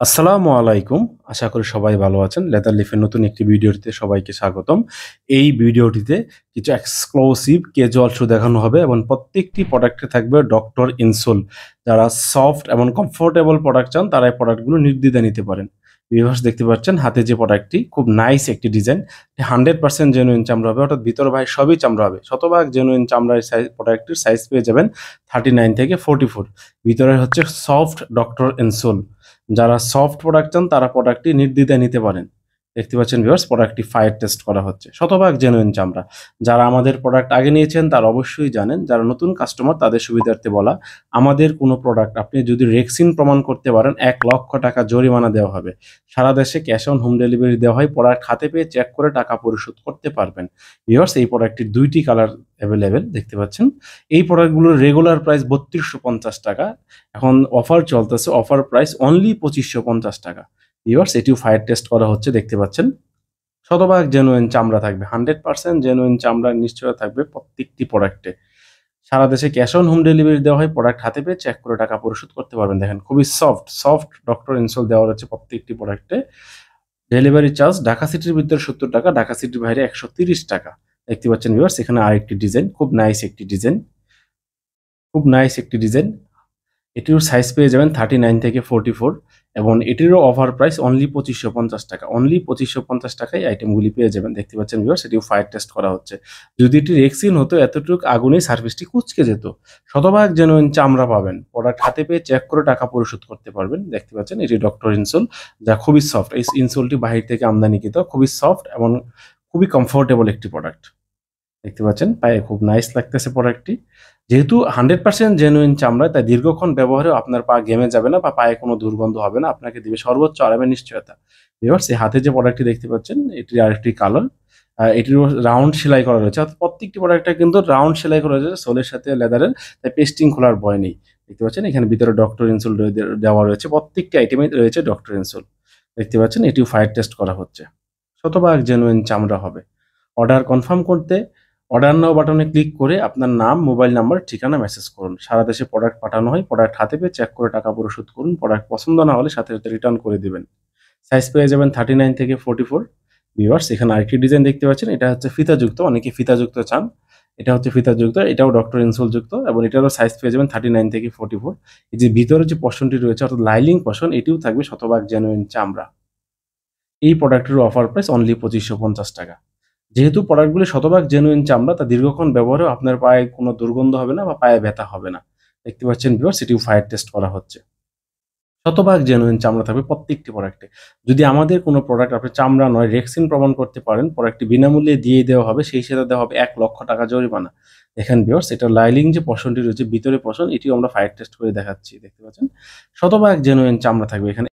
আসসালামু আলাইকুম। আশা করি সবাই ভালো আছেন। লেদার লিফের নতুন একটি ভিডিওতে সবাইকে স্বাগতম। এই ভিডিওটিতে কিছু এক্সক্লুসিভ ক্যাজুয়াল শু দেখানো হবে এবং প্রত্যেকটি প্রোডাক্টে থাকবে ডক্টর ইনসোল। যারা সফট এবং কমফোর্টেবল প্রোডাক্ট চান তারা এই প্রোডাক্টগুলো নির্দ্বিধায় নিতে পারেন। ভিউয়ার্স দেখতে পাচ্ছেন হাতে যে প্রোডাক্টটি খুব নাইস একটি ডিজাইন। 100% জেনুইন চামড়া হবে অর্থাৎ ভিতর বাইরে সবই চামড়া হবে। শতভাগ জেনুইন চামড়ার প্রোডাক্টটির সাইজ পেয়ে যাবেন 39 থেকে 44। ভিতরে হচ্ছে সফট ডক্টর ইনসোল। যারা সফট প্রোডাক্ট চান তারা প্রোডাক্টটি নির্দ্বিধায় নিতে পারেন। দেখতে পাচ্ছেন ভিউয়ার্স প্রোডাক্টটি ফায়ার টেস্ট করা হচ্ছে। শতভাগ জেনুইন চামড়া। যারা আমাদের প্রোডাক্ট আগে নিয়েছেন তারা অবশ্যই জানেন। যারা নতুন কাস্টমার তাদের সুবিধার্থে বলা, আমাদের কোনো প্রোডাক্ট আপনি যদি রেক্সিন প্রমাণ করতে পারেন ১ লক্ষ টাকা জরিমানা দেওয়া হবে। সারা দেশে ক্যাশ অন হোম ডেলিভারি দেওয়া হয়। প্রোডাক্ট হাতে পেয়ে চেক করে টাকা পরিশোধ করতে পারবেন। ভিউয়ার্স এই প্রোডাক্টটির ২টি কালার অ্যাভেলেবেল দেখতে পাচ্ছেন। এই প্রোডাক্টগুলোর রেগুলার প্রাইস ৩২৫০ টাকা। এখন অফার চলতেছে, অফার প্রাইস অনলি ২৫৫০ টাকা। ভিউয়ার্স এটিও ফায়ার টেস্ট করা হচ্ছে দেখতে পাচ্ছেন। শতভাগ জেনুইন চামড়া থাকবে, 100% জেনুইন চামড়ার নিশ্চয়তা থাকবে প্রত্যেকটি প্রোডাক্টে। সারা দেশে ক্যাশ অন হোম ডেলিভারি দেওয়া হয়। প্রোডাক্ট হাতে পেয়ে চেক করে টাকা পরিশোধ করতে পারবেন। দেখেন খুবই সফট ডক্টর ইনসোল দেওয়া রয়েছে প্রত্যেকটি প্রোডাক্টে। ডেলিভারি চার্জ ঢাকা সিটির ভিতরে ৭০ টাকা, ঢাকা সিটির বাইরে ১৩০ টাকা। দেখতে পাচ্ছেন ভিউয়ার্স এখানে আরেকটি ডিজাইন, খুব নাইস একটি ডিজাইন, খুব নাইস একটি ডিজাইন। এটির সাইজ পেয়ে যাবেন 39 থেকে 44 এবং এটিরও অফার প্রাইস অনলি ২৫৫০ টাকা। অনলি ২৫৫০ টাকায় আইটেমগুলি পেয়ে যাবেন। দেখতে পাচ্ছেন ভিউয়ার্স এটিও ফায়ার টেস্ট করা হচ্ছে। যদি এটি রেক্সিন হতো এতটুক আগুনেই সার্ভিসটি কুঁচকে যেত। শতভাগ জেনুইন চামড়া পাবেন। প্রোডাক্ট হাতে পেয়ে চেক করে টাকা পরিশোধ করতে পারবেন। দেখতে পাচ্ছেন এটি ডক্টর ইনসোল, যা খুবই সফট। এই ইনসোলটি বাহির থেকে আমদানিকৃত, খুবই সফট এবং খুবই কমফোর্টেবল একটি প্রোডাক্ট। দেখতে পাচ্ছেন পায়ে খুব নাইস লাগতেছে প্রোডাক্টটি। যেহেতু 100% জেনুইন চামড়া তাই দীর্ঘক্ষণ ব্যবহারেও আপনার পা ঘেমে যাবে না বা পায়ে কোনো দুর্গন্ধ হবে না। আপনাকে দিবে সর্বোচ্চ আরামের নিশ্চয়তা। ভিউয়ার্স এই হাতে যে প্রোডাক্টটি দেখতে পাচ্ছেন এটির আরেকটি কালার। এটিরও রাউন্ড সেলাই করা রয়েছে। অর্থাৎ প্রত্যেকটি প্রোডাক্টে কিন্তু রাউন্ড সেলাই করা রয়েছে সোলের সাথে লেদারের, তাই পেস্টিং খোলার ভয় নেই। দেখতে পাচ্ছেন এখানে ভিতরে ডক্টর ইনসোল দেওয়া রয়েছে। প্রত্যেকটি আইটেমে রয়েছে ডক্টর ইনসোল। দেখতে পাচ্ছেন এটিও ফায়ার টেস্ট করা হচ্ছে। শতভাগ জেনুইন চামড়া হবে। অর্ডার কনফার্ম করতে অর্ডার নাও বাটনে ক্লিক করে আপনার নাম, মোবাইল নাম্বার, ঠিকানা মেসেজ করুন। সারা দেশে প্রোডাক্ট পাঠানো হয়। প্রোডাক্ট হাতে পেয়ে চেক করে টাকা পরিশোধ করুন। প্রোডাক্ট পছন্দ না হলে সাথে সাথে রিটার্ন করে দিবেন। সাইজ পেয়ে যাবেন 39 থেকে 44। ভিউয়ার্স এখানে আরেকটি ডিজাইন দেখতে পাচ্ছেন। এটা হচ্ছে ফিতাযুক্ত, অনেকে ফিতাযুক্ত চান। এটা হচ্ছে ফিতাযুক্ত, এটাও ডক্টর ইনসোল যুক্ত এবং এটারও সাইজ পেয়ে যাবেন 39 থেকে 44। এই যে ভিতরে যে পোর্শনটি রয়েছে অর্থাৎ লাইলিং পোর্শন, এটিও থাকবে শতভাগ জেনুইন চামড়া। এই প্রোডাক্টের অফার প্রাইস অনলি ২৫৫০ টাকা। যেহেতু প্রোডাক্টগুলি শতভাগ জেনুইন চামড়া তা দীর্ঘক্ষণ ব্যবহারেও আপনার পায়ে কোনো দুর্গন্ধ হবে না বা পায়ে ব্যথা হবে না। দেখতে পাচ্ছেন ভিউয়ার্স এটিও ফায়ার টেস্ট করা হচ্ছে। শতভাগ জেনুইন চামড়া থাকবে প্রত্যেকটি প্রোডাক্টে। যদি আমাদের কোনো প্রোডাক্ট আপনি চামড়া নয় রেক্সিন প্রমাণ করতে পারেন, প্রোডাক্টটি বিনামূল্যে দিয়ে দেওয়া হবে, সেই সাথে দেওয়া হবে ১ লক্ষ টাকা জরিমানা। দেখেন ভিউয়ার্স এটা লাইলিং যে পোর্শনটি রয়েছে ভিতরে পোর্শন, এটিও আমরা ফায়ার টেস্ট করে দেখাচ্ছি। দেখতে পাচ্ছেন শতভাগ জেনুইন চামড়া থাকবে এখানে।